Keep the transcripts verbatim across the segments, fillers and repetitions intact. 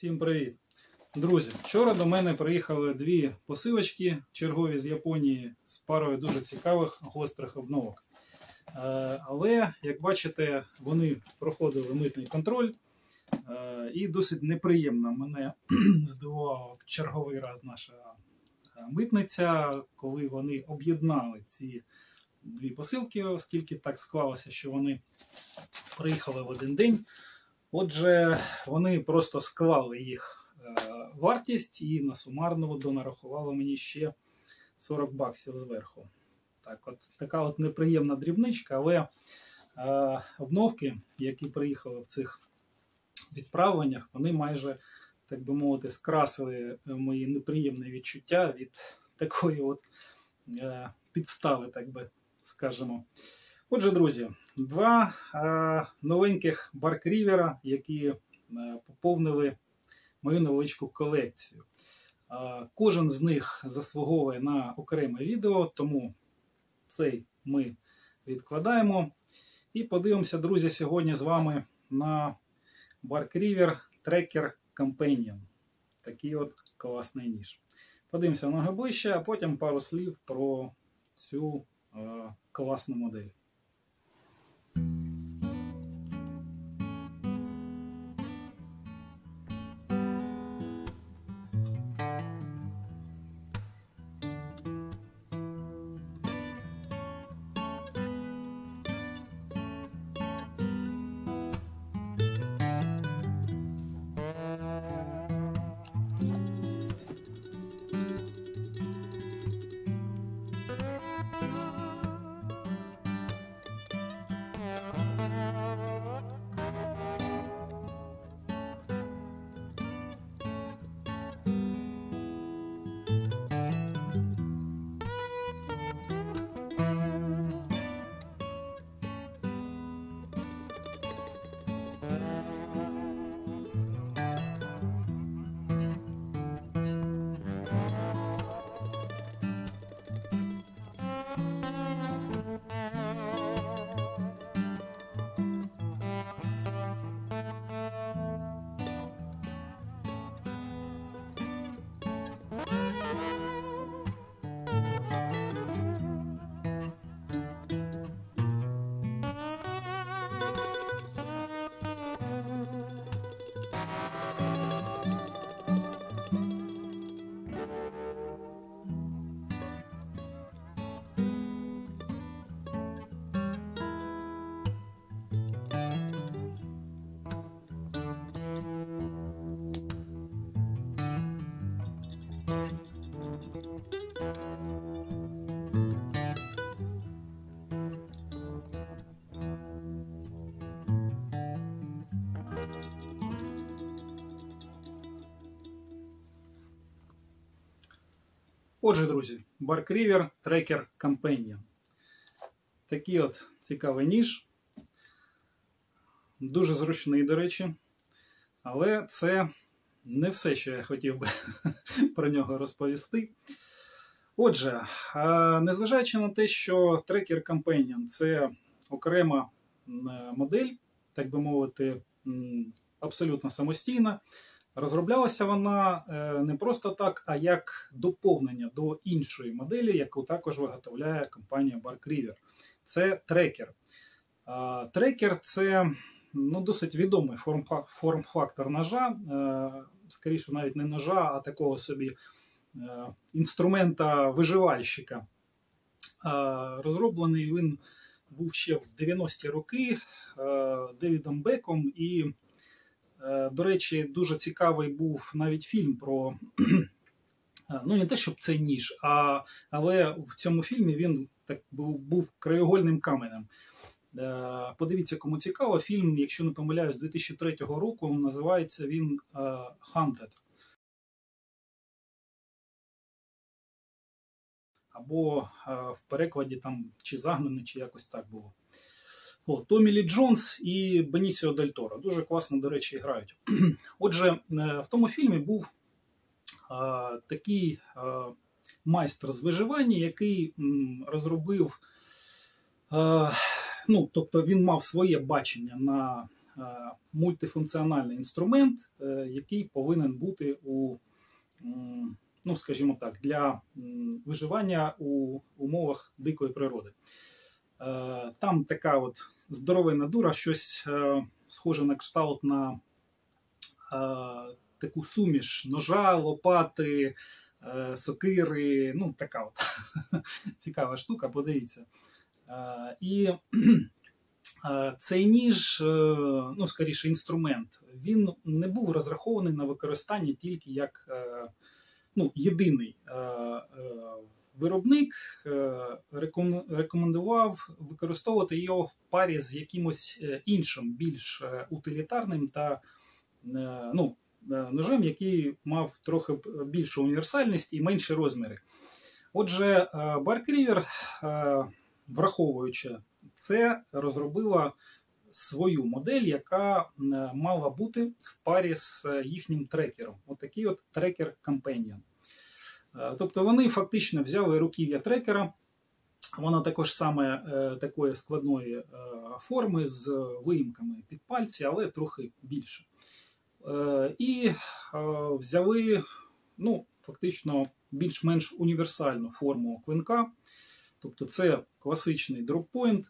Всім привіт! Друзі, вчора до мене приїхали дві посилочки чергові з Японії з парою дуже цікавих гострих обновок. Але, як бачите, вони проходили митний контроль і досить неприємно мене здивувала в черговий раз наша митниця, коли вони об'єднали ці дві посилки, оскільки так склалося, що вони приїхали в один день. Отже, вони просто склали їх вартість і на сумарну донарахували мені ще сорок баксів зверху. Так, от, така от неприємна дрібничка, але е, обновки, які приїхали в цих відправленнях, вони майже, так би мовити, скрасили мої неприємні відчуття від такої от е, підстави, так би скажемо. Отже, друзі, два е, новеньких Барк-Рівера, які е, поповнили мою невеличку колекцію. Е, кожен з них заслуговує на окреме відео, тому цей ми відкладаємо. І подивимося, друзі, сьогодні з вами на Bark-River Tracker Companion. Такий от класний ніж. Подивимося на нього ближче, а потім пару слів про цю е, класну модель. Отже, друзі, Bark-River Tracker Companion. Такий от цікавий ніж. Дуже зручний, до речі. Але це не все, що я хотів би про нього розповісти. Отже, незважаючи на те, що Tracker Companion – це окрема модель, так би мовити, абсолютно самостійна, розроблялася вона не просто так, а як доповнення до іншої моделі, яку також виготовляє компанія Bark-River. Це трекер. Трекер – це ну, досить відомий форм-фактор ножа, скоріше навіть не ножа, а такого собі інструмента виживальщика. Розроблений він був ще в дев'яності роки Девідом Беком і, до речі, дуже цікавий був навіть фільм про, ну не те, щоб це ніж, а, але в цьому фільмі він так був, був краєугольним каменем. Подивіться, кому цікаво, фільм, якщо не помиляюсь, з дві тисячі третього року, називається він Hunted. Або в перекладі там чи загнаний, чи якось так було. О, Томі Лі Джонс і Бенісіо Дель Торо. Дуже класно, до речі, грають. Отже, в тому фільмі був а, такий а, майстер з виживання, який м, розробив, а, ну, тобто він мав своє бачення на мультифункціональний інструмент, який повинен бути у, ну, скажімо так, для виживання у умовах дикої природи. Там така от здоровенна дура, щось схоже на кшталт на таку суміш ножа, лопати, сокири, ну така от цікава штука, подивіться. І цей ніж, ну скоріше інструмент, він не був розрахований на використання тільки як, ну, єдиний. Виробник рекомендував використовувати його в парі з якимось іншим, більш утилітарним та, ну, ножем, який мав трохи більшу універсальність і менші розміри. Отже, Bark-River, враховуючи це, розробила свою модель, яка мала бути в парі з їхнім трекером. Отакий от трекер Companion. Тобто вони фактично взяли руків'я трекера, вона також саме такої складної форми з виїмками під пальці, але трохи більше. І взяли, ну, фактично більш-менш універсальну форму клинка. Тобто це класичний дроппойнт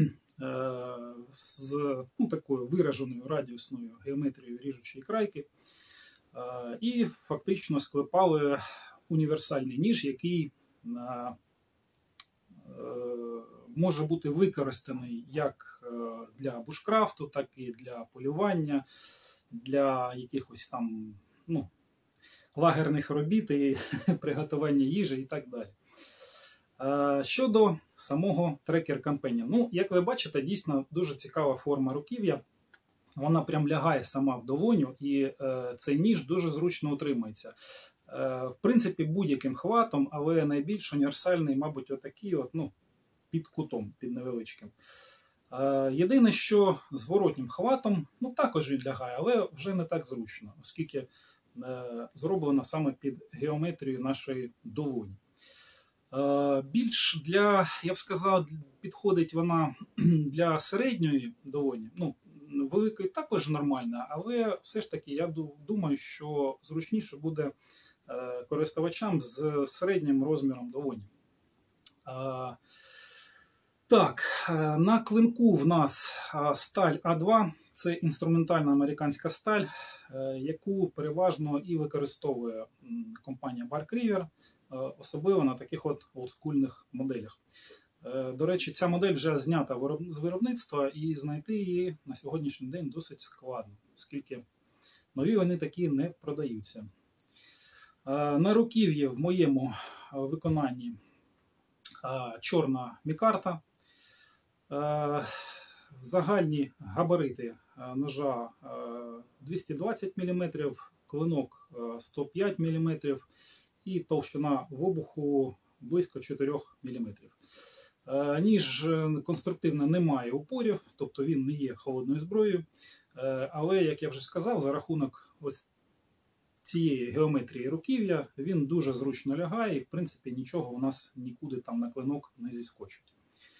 з, ну, такою вираженою радіусною геометрією ріжучої крайки. І фактично склепали універсальний ніж, який може бути використаний як для бушкрафту, так і для полювання, для якихось там, ну, лагерних робіт і приготування їжі і так далі. Щодо самого трекер Companion. Ну, як ви бачите, дійсно дуже цікава форма руків'я. Вона прям лягає сама в долоню, і е, цей ніж дуже зручно утримується. Е, в принципі, будь-яким хватом, але найбільш універсальний, мабуть, отакий от, ну, під кутом, під невеличким. Е, єдине, що зворотнім хватом, ну, також він лягає, але вже не так зручно, оскільки е, зроблено саме під геометрію нашої долоні. Е, більш для, я б сказав, підходить вона для середньої долоні. Ну, великий також нормально, але все ж таки я думаю, що зручніше буде користувачам з середнім розміром долоні. Так, на клинку в нас сталь А два, це інструментальна американська сталь, яку переважно і використовує компанія Bark-River, особливо на таких от олдскульних моделях. До речі, ця модель вже знята з виробництва, і знайти її на сьогоднішній день досить складно, оскільки нові вони такі не продаються. На руків'ї в моєму виконанні чорна мікарта. Загальні габарити ножа двісті двадцять міліметрів, клинок сто п'ять міліметрів і товщина в обуху близько чотирьох міліметрів. Ніж конструктивно не має упорів, тобто він не є холодною зброєю. Але, як я вже сказав, за рахунок ось цієї геометрії руків'я він дуже зручно лягає і, в принципі, нічого у нас нікуди там на клинок не зіскочить.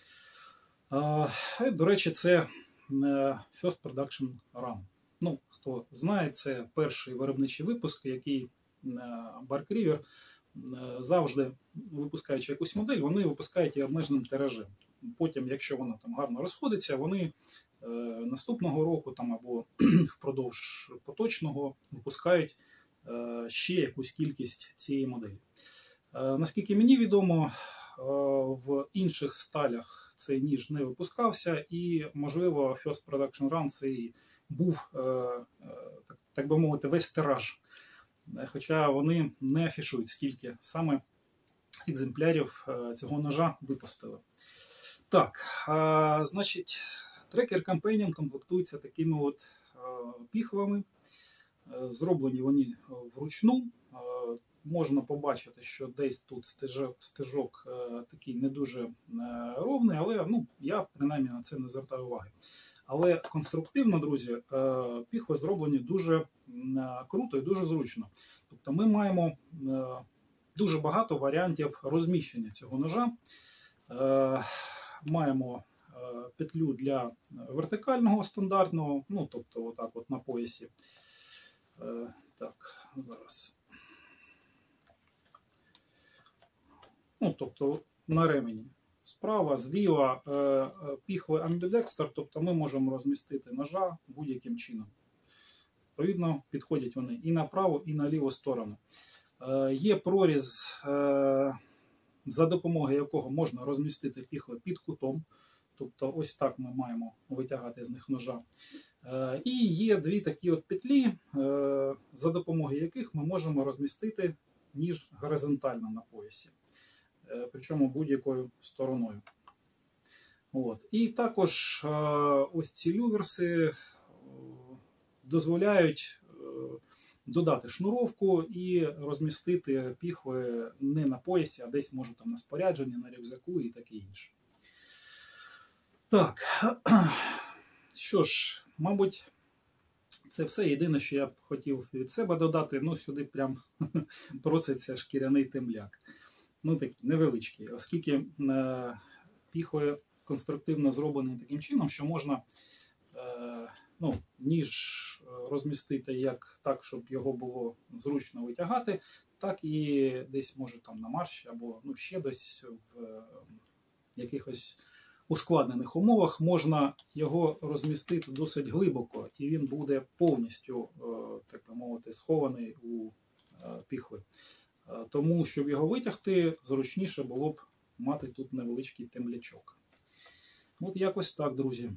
До речі, це First Production Run. Ну, хто знає, це перший виробничий випуск, який Bark-River завжди, випускаючи якусь модель, вони випускають її обмеженим тиражем. Потім, якщо вона там гарно розходиться, вони е, наступного року там, або впродовж поточного випускають е, ще якусь кількість цієї моделі. Е, наскільки мені відомо, е, в інших сталях цей ніж не випускався, і, можливо, First Production Run цей був, е, е, так, так би мовити, весь тираж. Хоча вони не афішують, скільки саме екземплярів цього ножа випустили. Так, а, значить, трекер Companion комплектується такими от а, піхвами. А, зроблені вони вручну. А, можна побачити, що десь тут стежок, стежок а, такий не дуже а, ровний, але, ну, я принаймні на це не звертаю уваги. Але конструктивно, друзі, піхви зроблені дуже круто і дуже зручно. Тобто ми маємо дуже багато варіантів розміщення цього ножа. Маємо петлю для вертикального стандартного, ну, тобто отак от на поясі. Так, зараз. Ну, тобто на ремені. Справа, зліва піхви амбідекстер, тобто ми можемо розмістити ножа будь-яким чином. Відповідно, підходять вони і на праву, і на ліву сторону. Є проріз, за допомогою якого можна розмістити піхви під кутом. Тобто ось так ми маємо витягати з них ножа. І є дві такі от петлі, за допомогою яких ми можемо розмістити ніж горизонтально на поясі. Причому будь-якою стороною. От. І також ось ці люверси дозволяють додати шнуровку і розмістити піхви не на поясі, а десь, може, там на спорядженні, на рюкзаку і таке інше. Так, що ж, мабуть, це все. Єдине, що я б хотів від себе додати, ну, сюди прям проситься шкіряний темляк. Ну, такий невеличкий, оскільки е, піхви конструктивно зроблені таким чином, що можна е, ну, ніж розмістити як так, щоб його було зручно витягати, так і десь, може, там на марші, або ну, ще десь в е, якихось ускладнених умовах можна його розмістити досить глибоко, і він буде повністю, е, так би мовити, схований у е, піхви. Тому, щоб його витягти, зручніше було б мати тут невеличкий темлячок. От якось так, друзі.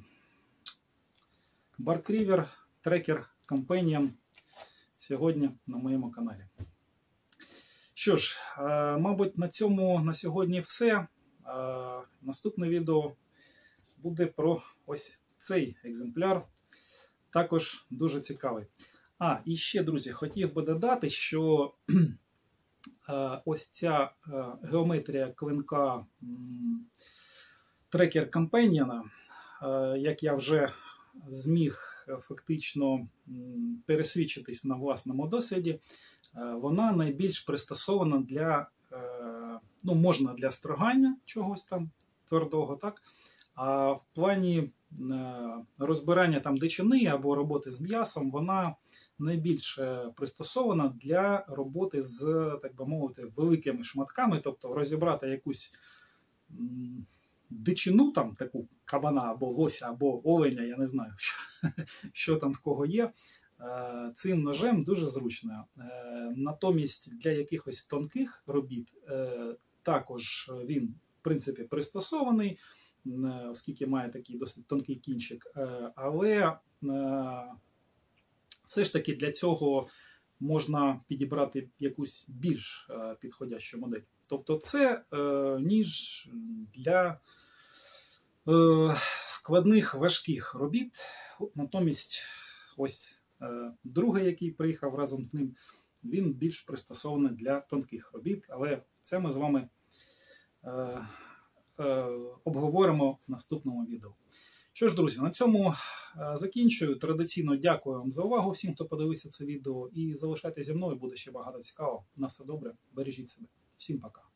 Bark River Tracker Companion сьогодні на моєму каналі. Що ж, мабуть, на цьому на сьогодні все. Наступне відео буде про ось цей екземпляр. Також дуже цікавий. А, і ще, друзі, хотів би додати, що ось ця геометрія клинка Tracker Companion, як я вже зміг фактично пересвідчитись на власному досвіді, вона найбільш пристосована для, ну, можна для строгання чогось там твердого, так? А в плані розбирання там дичини або роботи з м'ясом, вона найбільш пристосована для роботи з, так би мовити, великими шматками, тобто розібрати якусь дичину, там таку кабана або лося, або оленя, я не знаю, що, що там в кого є, цим ножем дуже зручно. Натомість для якихось тонких робіт також він, в принципі, пристосований, оскільки має такий досить тонкий кінчик, але все ж таки для цього можна підібрати якусь більш підходящу модель. Тобто це ніж для складних, важких робіт. Натомість ось другий, який приїхав разом з ним, він більш пристосований для тонких робіт, але це ми з вами обговоримо в наступному відео. Що ж, друзі, на цьому закінчую. Традиційно дякую вам за увагу всім, хто подивився це відео. І залишайтеся зі мною, буде ще багато цікавого. На все добре, бережіть себе. Всім пока.